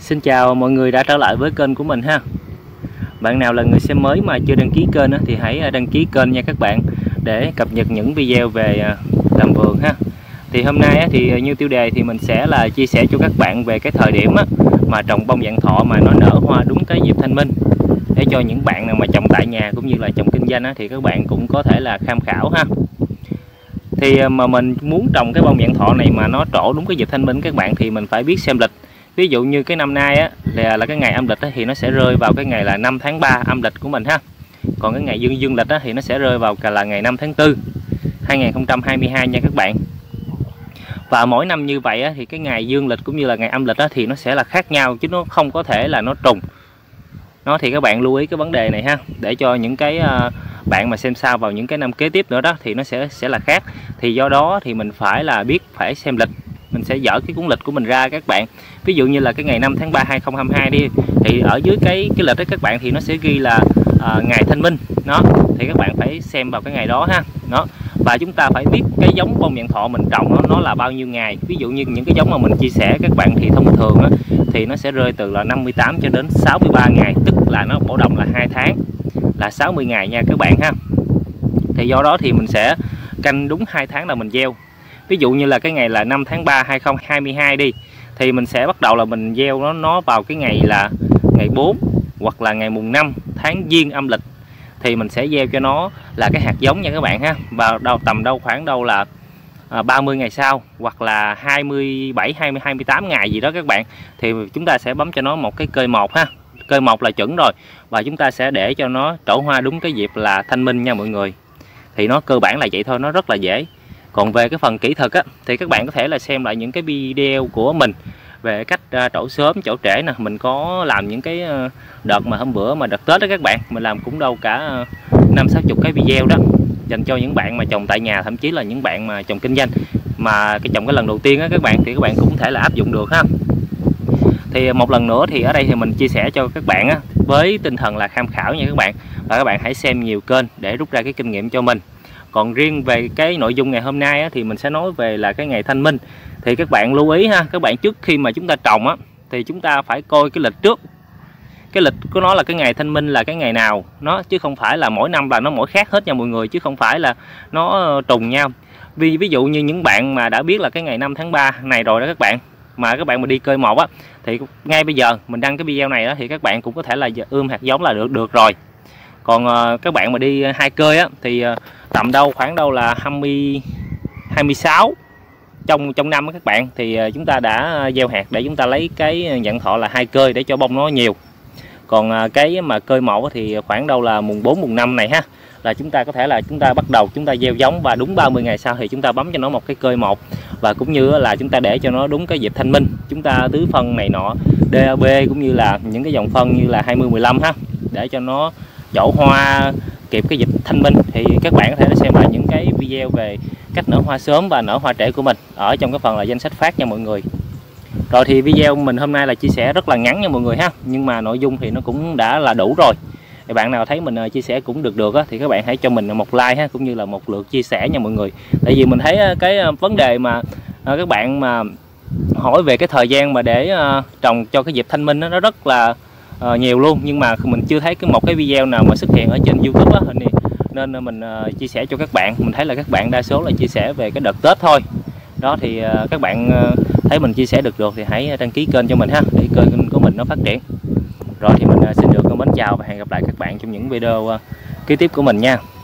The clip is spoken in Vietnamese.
Xin chào mọi người đã trở lại với kênh của mình ha. Bạn nào là người xem mới mà chưa đăng ký kênh thì hãy đăng ký kênh nha các bạn, để cập nhật những video về làm vườn ha. Thì hôm nay thì như tiêu đề thì mình sẽ là chia sẻ cho các bạn về cái thời điểm mà trồng bông vạn thọ mà nó nở hoa đúng cái dịp Thanh Minh, để cho những bạn nào mà trồng tại nhà cũng như là trồng kinh doanh thì các bạn cũng có thể là tham khảo ha. Thì mà mình muốn trồng cái bông vạn thọ này mà nó trổ đúng cái dịp Thanh Minh các bạn, thì mình phải biết xem lịch. Ví dụ như cái năm nay là cái ngày âm lịch thì nó sẽ rơi vào cái ngày là 5 tháng 3 âm lịch của mình ha. Còn cái ngày dương lịch thì nó sẽ rơi vào là ngày 5 tháng 4 2022 nha các bạn. Và mỗi năm như vậy thì cái ngày dương lịch cũng như là ngày âm lịch thì nó sẽ là khác nhau, chứ nó không có thể là nó trùng. Nó thì các bạn lưu ý cái vấn đề này ha, để cho những cái bạn mà xem sao vào những cái năm kế tiếp nữa đó thì nó sẽ là khác. Thì do đó thì mình phải là biết phải xem lịch. Mình sẽ dở cái cuốn lịch của mình ra các bạn. Ví dụ như là cái ngày 5 tháng 3 2022 đi, thì ở dưới cái lịch đó các bạn thì nó sẽ ghi là ngày Thanh Minh đó, thì các bạn phải xem vào cái ngày đó ha. Đó. Và chúng ta phải biết cái giống bông vạn thọ mình trồng nó là bao nhiêu ngày. Ví dụ như những cái giống mà mình chia sẻ các bạn thì thông thường thì nó sẽ rơi từ là 58 cho đến 63 ngày, tức là nó bổ đồng là 2 tháng là 60 ngày nha các bạn ha. Thì do đó thì mình sẽ canh đúng 2 tháng là mình gieo. Ví dụ như là cái ngày là 5 tháng 3 2022 đi, thì mình sẽ bắt đầu là mình gieo nó vào cái ngày là ngày 4 hoặc là ngày mùng 5 tháng Giêng âm lịch, thì mình sẽ gieo cho nó là cái hạt giống nha các bạn ha. Và tầm khoảng đâu là 30 ngày sau hoặc là 27 20 28 ngày gì đó các bạn, thì chúng ta sẽ bấm cho nó một cái cơi một ha. Cơi một là chuẩn rồi, và chúng ta sẽ để cho nó trổ hoa đúng cái dịp là Thanh Minh nha mọi người. Thì nó cơ bản là vậy thôi, nó rất là dễ. Còn về cái phần kỹ thuật thì các bạn có thể là xem lại những cái video của mình về cách trổ sớm, trổ trễ nè. Mình có làm những cái đợt mà hôm bữa mà đợt Tết đó các bạn, mình làm cũng đâu cả 50-60 cái video đó, dành cho những bạn mà trồng tại nhà, thậm chí là những bạn mà trồng kinh doanh mà trồng cái lần đầu tiên các bạn, thì các bạn cũng có thể là áp dụng được ha. Thì một lần nữa thì ở đây thì mình chia sẻ cho các bạn với tinh thần là tham khảo nha các bạn, và các bạn hãy xem nhiều kênh để rút ra cái kinh nghiệm cho mình. Còn riêng về cái nội dung ngày hôm nay thì mình sẽ nói về là cái ngày Thanh Minh. Thì các bạn lưu ý ha, các bạn trước khi mà chúng ta trồng thì chúng ta phải coi cái lịch trước. Cái lịch của nó là cái ngày Thanh Minh là cái ngày nào nó, chứ không phải là mỗi năm là nó mỗi khác hết nha mọi người, chứ không phải là nó trùng nhau. Ví dụ như những bạn mà đã biết là cái ngày 5 tháng 3 này rồi đó các bạn, mà các bạn mà đi cơi một thì ngay bây giờ mình đăng cái video này thì các bạn cũng có thể là ươm hạt giống là được rồi. Còn các bạn mà đi hai cơi thì tầm khoảng đâu là 26 trong năm các bạn, thì chúng ta đã gieo hạt để chúng ta lấy cái vạn thọ là hai cơi để cho bông nó nhiều. Còn cái mà cơi một thì khoảng đâu là mùng 4 mùng 5 này ha, là chúng ta có thể là chúng ta bắt đầu chúng ta gieo giống, và đúng 30 ngày sau thì chúng ta bấm cho nó một cái cơi một. Và cũng như là chúng ta để cho nó đúng cái dịp Thanh Minh, chúng ta tưới phân này nọ, DAP cũng như là những cái dòng phân như là 20-15 ha, để cho nó trổ hoa kịp cái dịp Thanh Minh. Thì các bạn có thể xem lại những cái video về cách nở hoa sớm và nở hoa trễ của mình ở trong cái phần là danh sách phát nha mọi người. Rồi thì video mình hôm nay là chia sẻ rất là ngắn nha mọi người ha, nhưng mà nội dung thì nó cũng đã là đủ rồi. Thì bạn nào thấy mình chia sẻ cũng được thì các bạn hãy cho mình một like ha, cũng như là một lượt chia sẻ nha mọi người. Tại vì mình thấy cái vấn đề mà các bạn mà hỏi về cái thời gian mà để trồng cho cái dịp Thanh Minh nó rất là nhiều luôn, nhưng mà mình chưa thấy một cái video nào mà xuất hiện ở trên YouTube nên mình chia sẻ cho các bạn. Mình thấy là các bạn đa số là chia sẻ về cái đợt Tết thôi đó. Thì các bạn thấy mình chia sẻ được thì hãy đăng ký kênh cho mình ha, để kênh của mình nó phát triển. Rồi thì mình xin được mến chào và hẹn gặp lại các bạn trong những video kế tiếp của mình nha.